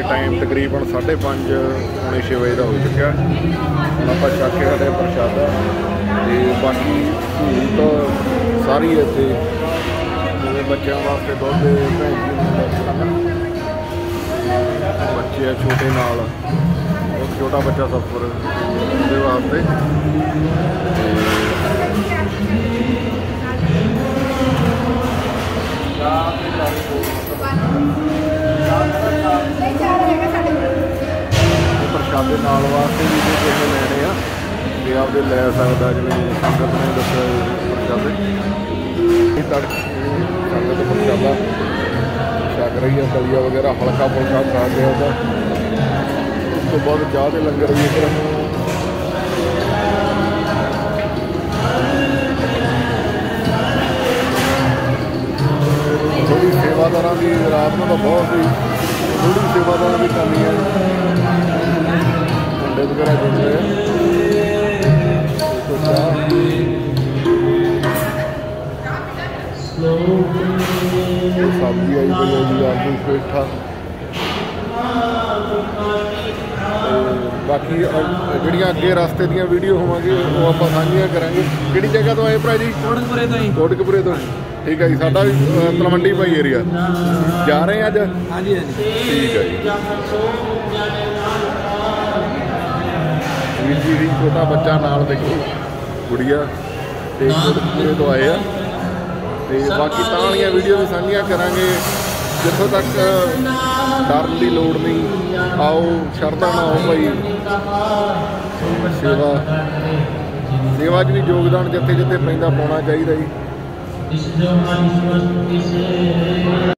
Time तकरीबन 5:30 पौने 6 बजे का हो चुका। हम आप छक के हटे प्रशादा तो बाकी सहूलत सारी इतने जिसे बच्चों वास्ते दुध बच्चे है छोटे नाल छोटा बच्चा सफर उसके वास्ते प्रशादे नाल वास्ते भी जो किसी लैने आ तो आपके लै सकता जिवें संगत ने दस्सिया प्रशादे तड़के संगत प्रशादा छक रही है दलिया वगैरह हल्का फुल्का खा के उसका उस तो बाद चाह के लंगर भी इधर थोड़ी सेवादार की रात में तो बहुत ही थोड़ी सेवादार की कमी है अंडे वगैरह जुड़ रहे हैं सब्जी आई पई है जी आलू पेठा बाकी ਜਿਹੜੀਆਂ ਅੱਗੇ ਰਸਤੇ ਦੀਆਂ ਵੀਡੀਓ ਹੋਵਾਂਗੇ ਉਹ ਆਪਾਂ ਸਾਂਝੀਆਂ ਕਰਾਂਗੇ। ਕਿਹੜੀ ਜਗ੍ਹਾ ਤੋਂ ਆਏ ਭਰਾ ਜੀ? ਕੋਟਕਪੁਰੇ ਤੋਂ ਹੀ। ਕੋਟਕਪੁਰੇ ਤੋਂ ਠੀਕ ਹੈ ਜੀ। ਸਾਡਾ ਵੀ ਤਲਵੰਡੀ ਭਾਈ ਏਰੀਆ ਜਾ ਰਹੇ ਅੱਜ। ਹਾਂਜੀ ਹਾਂਜੀ ਠੀਕ ਹੈ ਜੀ। ਵੀਰ ਜੀ ਵੀ ਛੋਟਾ ਬੱਚਾ ਨਾਲ ਦੇਖੋ ਗੁੜੀਆ ਤੇ ਕੋਟਕਪੁਰੇ ਤੋਂ ਆਏ ਆ ਤੇ ਬਾਕੀ ਤਾਂ ਵਾਲੀਆਂ ਵੀਡੀਓ ਵੀ ਸਾਂਝੀਆਂ ਕਰਾਂਗੇ। जितों तक डरन की लोड़ नहीं आओ शरदा ना आओ भाई सेवा सेवा च भी योगदान जिथे जिथे पैंदा पाउणा चाहिए जी।